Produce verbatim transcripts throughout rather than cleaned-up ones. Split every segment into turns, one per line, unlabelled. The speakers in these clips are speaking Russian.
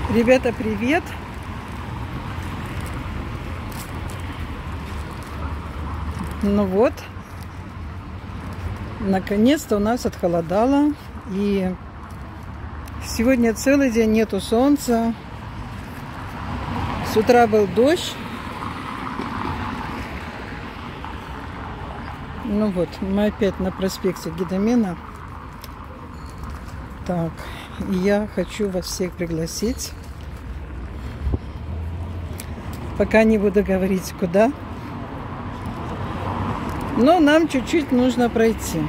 Ребята, привет! Ну вот, наконец-то у нас отхолодало, и сегодня целый день нету солнца. С утра был дождь. Ну вот, мы опять на проспекте Гедомина. Так, я хочу вас всех пригласить. Пока не буду говорить, куда. Но нам чуть-чуть нужно пройти.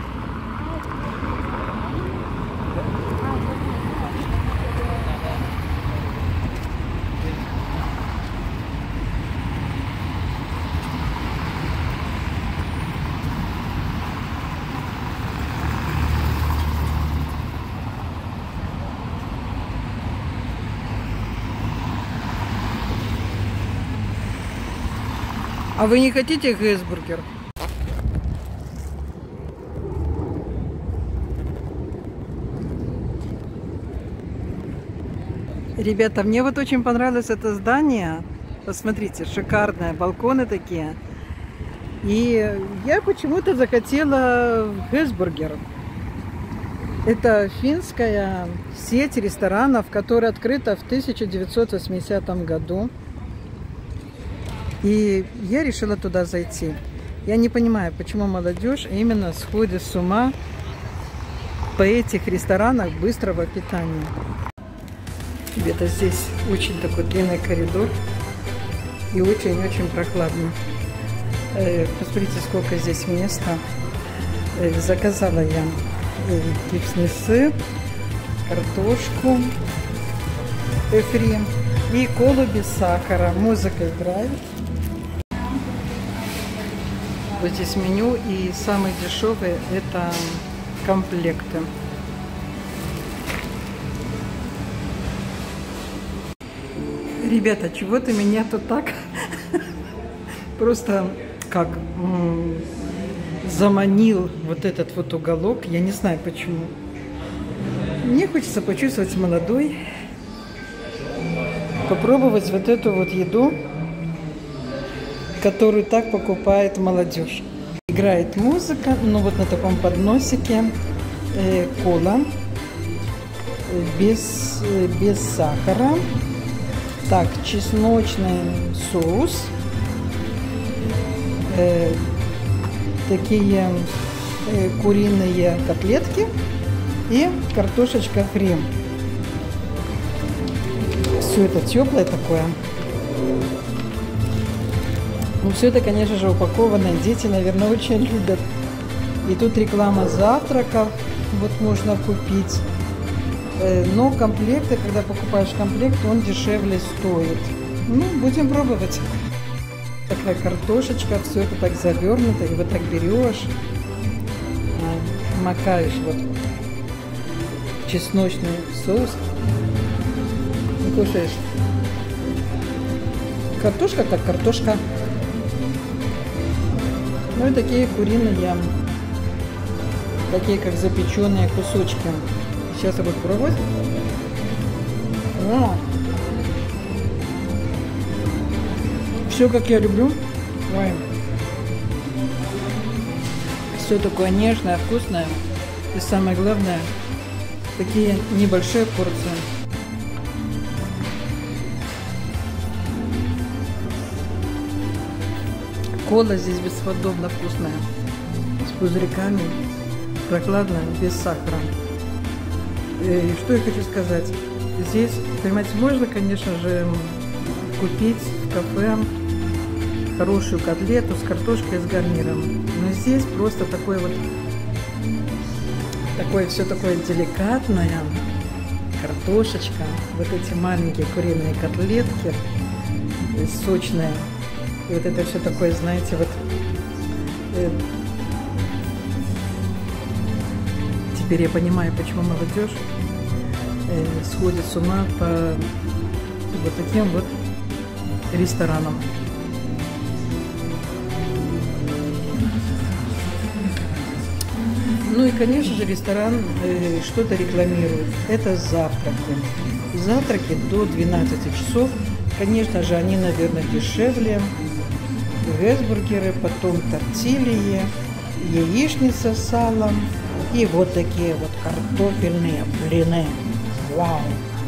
А вы не хотите гейсбургер? Ребята, мне вот очень понравилось это здание. Посмотрите, шикарное, балконы такие. И я почему-то захотела гейсбургер. Это финская сеть ресторанов, которая открыта в тысяча девятьсот восьмидесятом году. И я решила туда зайти. Я не понимаю, почему молодежь именно сходит с ума по этих ресторанах быстрого питания. Ребята, здесь очень такой длинный коридор и очень-очень прохладно. Посмотрите, сколько здесь места. Заказала я гипсный сыр, картошку фри и колу без сахара. Музыка играет. Вот здесь меню, и самые дешевые это комплекты. Ребята, чего-то меня тут так просто как заманил вот этот вот уголок. Я не знаю почему. Мне хочется почувствовать молодой, попробовать вот эту вот еду, которую так покупает молодежь. Играет музыка, ну вот на таком подносике э, кола без, э, без сахара. Так, чесночный соус. Э, такие э, куриные котлетки и картошечка фри. Все это теплое такое. Ну, все это, конечно же, упаковано. Дети, наверное, очень любят. И тут реклама завтраков. Вот можно купить. Но комплекты, когда покупаешь комплект, он дешевле стоит. Ну, будем пробовать. Такая картошечка. Все это так завернуто. И вот так берешь. Макаешь вот чесночный соус. И кушаешь. Картошка как картошка. Ну и такие куриные, такие как запеченные кусочки. Сейчас я буду пробовать. О! Все как я люблю. Ой. Все такое нежное, вкусное. И самое главное, такие небольшие порции. Кола здесь бесподобно вкусная, с пузырьками, прохладная, без сахара. И что я хочу сказать, здесь, понимаете, можно, конечно же, купить в кафе хорошую котлету с картошкой, с гарниром, но здесь просто такое вот, такое все такое деликатное, картошечка, вот эти маленькие куриные котлетки, сочные. И вот это все такое, знаете, вот э, теперь я понимаю, почему молодежь э, сходит с ума по вот таким вот ресторанам. Ну и, конечно же, ресторан э, что-то рекламирует. Это завтраки. Завтраки до двенадцати часов. Конечно же, они, наверное, дешевле. Гэсбургеры, потом тортильи, яичница с салом и вот такие вот картофельные блины. Вау!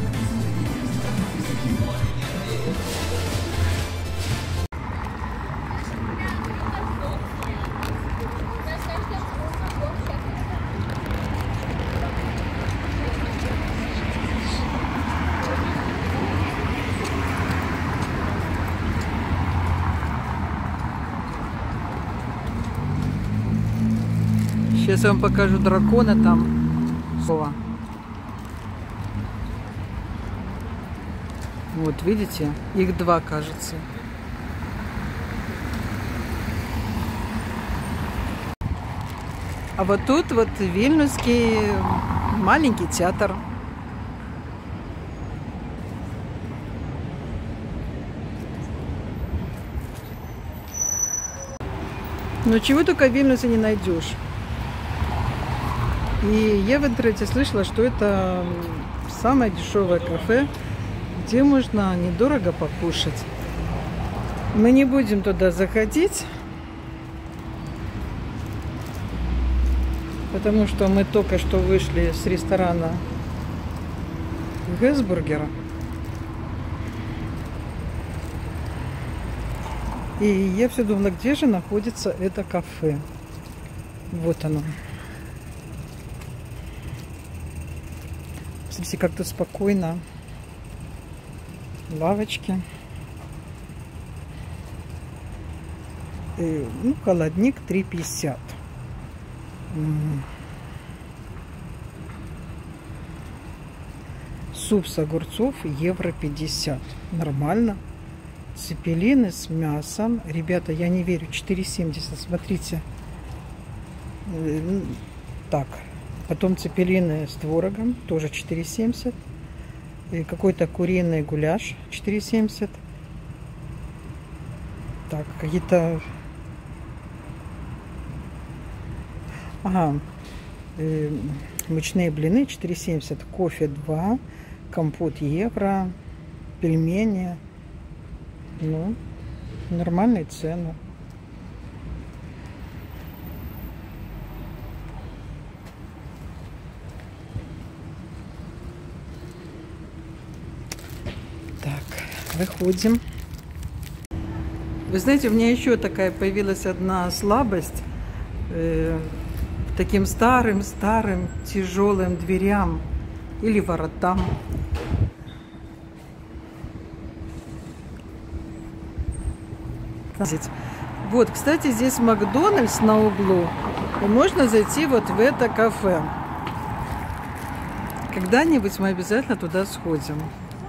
Сейчас я вам покажу дракона там. Вот, видите? Их два, кажется. А вот тут вот вильнюсский маленький театр. Но чего только в Вильнюсе не найдешь. И я в интернете слышала, что это самое дешевое кафе, где можно недорого покушать. Мы не будем туда заходить, потому что мы только что вышли с ресторана Гэсбургера. И я все думала, где же находится это кафе. Вот оно. Смотрите, как тут спокойно. Лавочки. И, ну, холодник три пятьдесят. Суп с огурцов евро пятьдесят. Нормально. Цепелины с мясом. Ребята, я не верю. четыре семьдесят. Смотрите. Так. Потом цепелины с творогом, тоже четыре семьдесят. И какой-то куриный гуляш, четыре семьдесят. Так, какие-то... Ага. Э, мучные блины, четыре семьдесят. Кофе два. Компот евро. Пельмени. Ну, нормальные цены. Выходим. Вы знаете, у меня еще такая появилась одна слабость э, таким старым-старым тяжелым дверям или воротам. Вот, кстати, здесь Макдональдс на углу, и можно зайти вот в это кафе. Когда-нибудь мы обязательно туда сходим.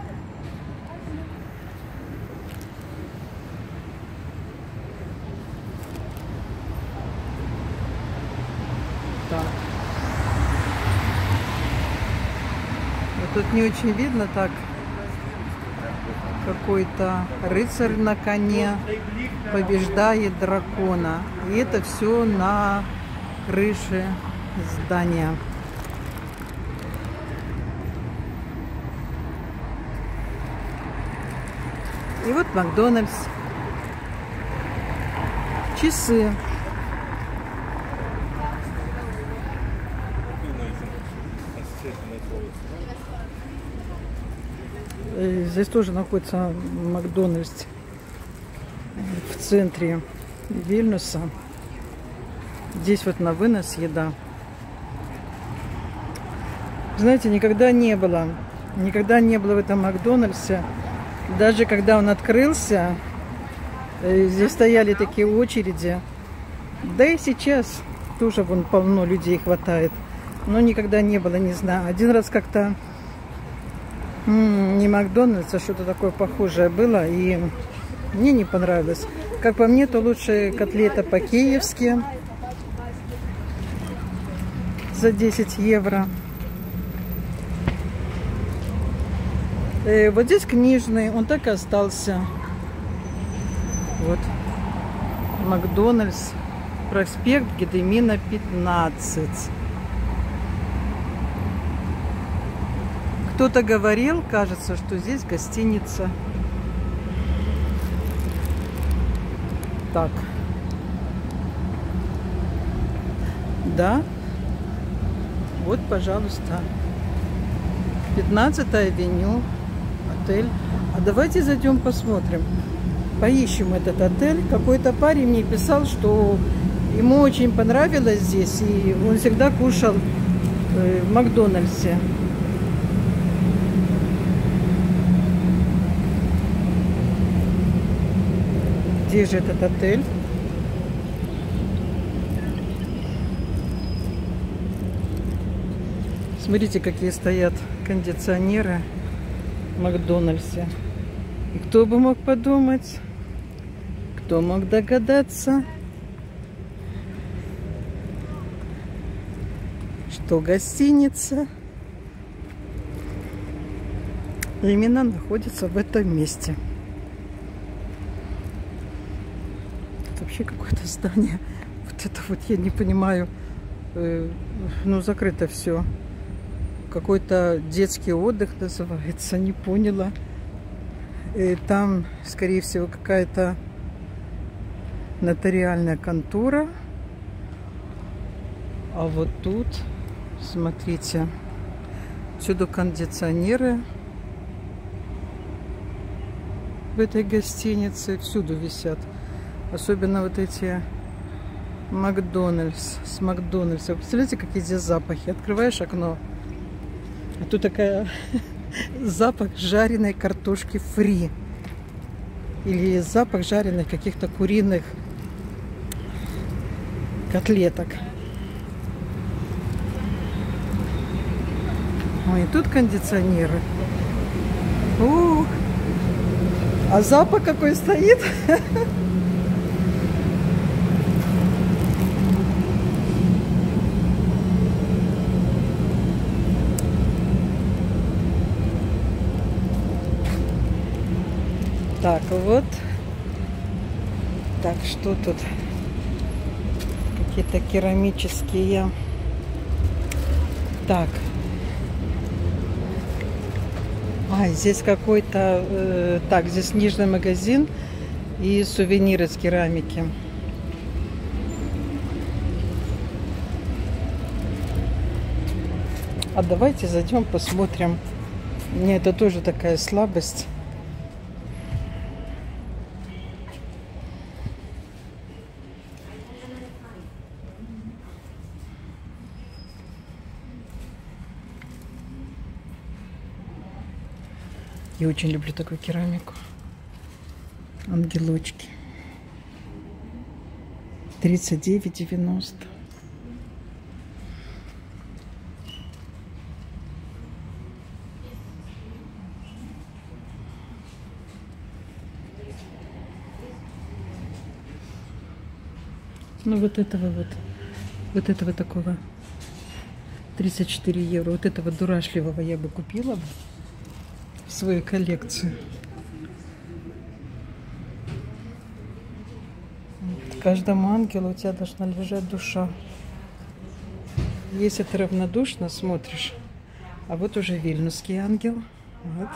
Тут не очень видно, так какой-то рыцарь на коне побеждает дракона. И это все на крыше здания. И вот Макдональдс. Часы. Здесь тоже находится Макдональдс в центре Вильнюса. Здесь вот на вынос еда. Знаете, никогда не было, никогда не было в этом Макдональдсе. Даже когда он открылся, здесь стояли такие очереди. Да и сейчас тоже вон полно людей хватает. Но никогда не было, не знаю. Один раз как-то не Макдональдс, а что-то такое похожее было, и мне не понравилось. Как по мне, то лучше котлета по-киевски за десять евро. И вот здесь книжный, он так и остался. Вот. Макдональдс, проспект Гедемина пятнадцать. кто-то говорил, кажется, что здесь гостиница. Так. Да. Вот, пожалуйста. пятнадцатая авеню. Отель. А давайте зайдем посмотрим. Поищем этот отель. Какой-то парень мне писал, что ему очень понравилось здесь. И он всегда кушал в Макдональдсе. Где же этот отель? Смотрите, какие стоят кондиционеры в Макдональдсе. И кто бы мог подумать? Кто мог догадаться, что гостиница именно находится в этом месте? Это вообще какое-то здание. Вот это вот я не понимаю. Э, ну, закрыто все. Какой-то детский отдых называется. Не поняла. И там, скорее всего, какая-то нотариальная контора. А вот тут, смотрите, всюду кондиционеры в этой гостинице. Всюду висят. Особенно вот эти Макдональдс. С Макдональдса. Представляете, какие здесь запахи? Открываешь окно, а тут такая запах жареной картошки фри. Или запах жареных каких-то куриных котлеток. Ой, и тут кондиционеры. Ух. А запах какой стоит. Так, вот. Так, что тут? Какие-то керамические. Так. А, здесь какой-то... Э, так, здесь книжный магазин и сувениры из керамики. А давайте зайдем, посмотрим. Мне это тоже такая слабость. Я очень люблю такую керамику. Ангелочки. тридцать девять девяносто. Ну вот этого вот. Вот этого такого. тридцать четыре евро. Вот этого дурашливого я бы купила бы в свою коллекцию. Вот. Каждому ангелу у тебя должна лежать душа. Если ты равнодушно смотришь. А вот уже вильнюсский ангел. Вот.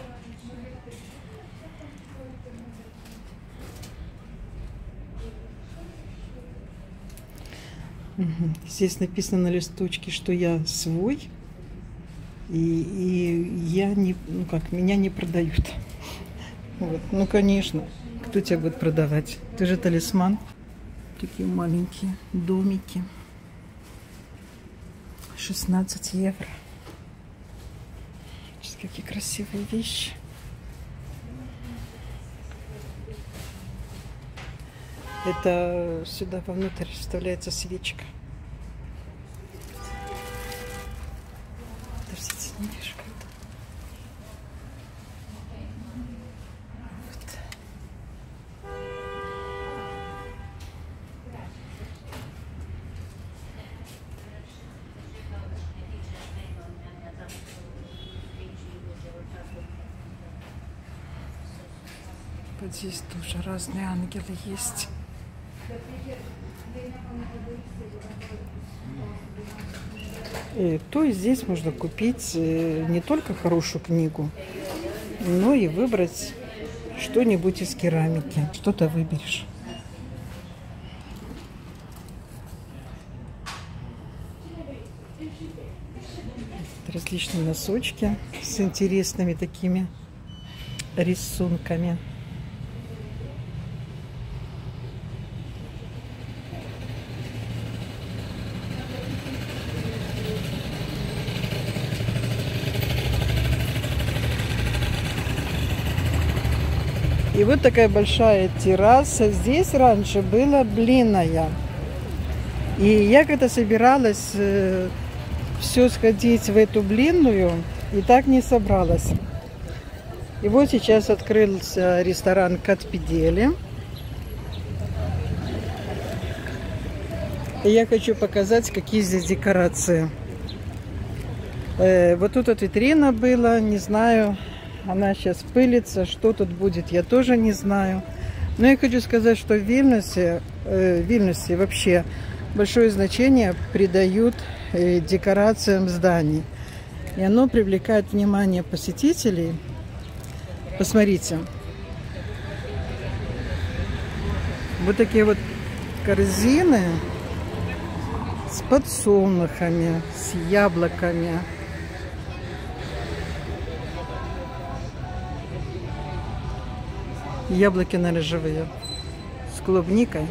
Угу. Здесь написано на листочке, что я свой. И, и я не, ну как, меня не продают. Вот. Ну, конечно, кто тебя будет продавать? Ты же талисман. Такие маленькие домики. шестнадцать евро. Сейчас какие красивые вещи. Это сюда вовнутрь вставляется свечка. Подождите, не вижу как-то. Вот здесь тоже разные ангелы есть. И то и здесь можно купить не только хорошую книгу, но и выбрать что-нибудь из керамики. Что-то выберешь. Различные носочки с интересными такими рисунками. И вот такая большая терраса. Здесь раньше была блинная. И я когда собиралась э, все сходить в эту блинную, и так не собралась. И вот сейчас открылся ресторан Катпедели. И я хочу показать, какие здесь декорации. Э, вот тут вот витрина была, не знаю. Она сейчас пылится. Что тут будет, я тоже не знаю. Но я хочу сказать, что в Вильнюсе, э, в Вильнюсе вообще большое значение придают э, декорациям зданий. И оно привлекает внимание посетителей. Посмотрите. Вот такие вот корзины с подсолнухами, с яблоками. Яблоки, наверное, живые. С клубникой.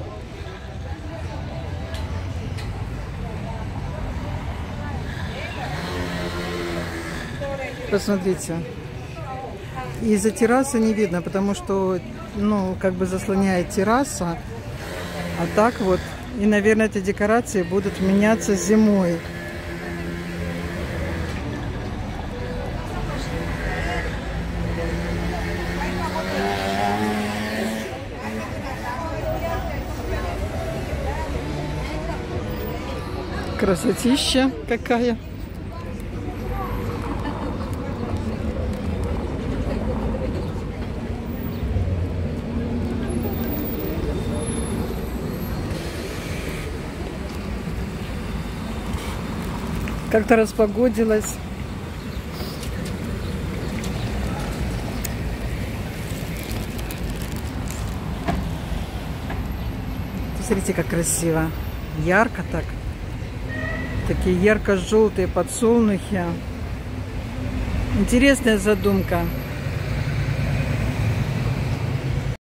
Посмотрите. Из-за террасы не видно, потому что, ну, как бы заслоняет терраса. А так вот. И, наверное, эти декорации будут меняться зимой. Красотища какая. Как-то распогодилось. Посмотрите, как красиво. Ярко так. Такие ярко-желтые подсолнухи. Интересная задумка.